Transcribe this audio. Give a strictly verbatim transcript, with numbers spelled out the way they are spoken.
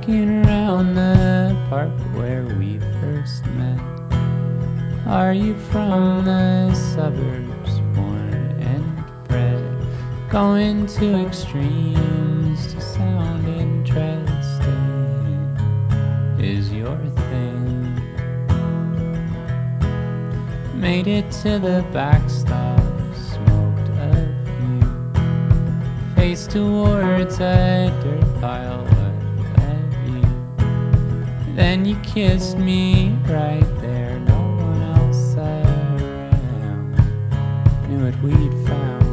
walking around the park where we first met. Are you from the suburbs, born and bred? Going to extremes to sound interesting is your thing. Made it to the backstop, smoked a few, face towards a dirt pile, what have you? Then you kissed me right there, no one else around knew what we'd found.